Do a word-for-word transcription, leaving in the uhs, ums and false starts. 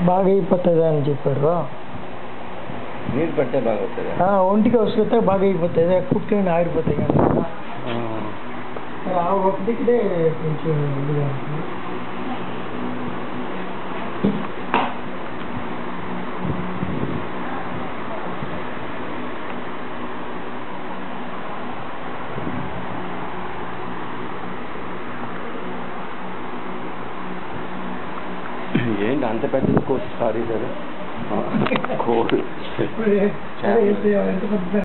బాగా అయిపోతుంది అని చెప్పారు. నీరు పడితే బాగా అవుతుంది. ఒంటికి వస్తే బాగా అయిపోతుంది, కుట్లని ఆరిపోతాయి కదా. ఆ ఒకటికిదే కొంచెం ఇదిగా ఉంటుంది. ఏంటి అంత పెద్దది కోర్సు సారీ సార్ కోర్సు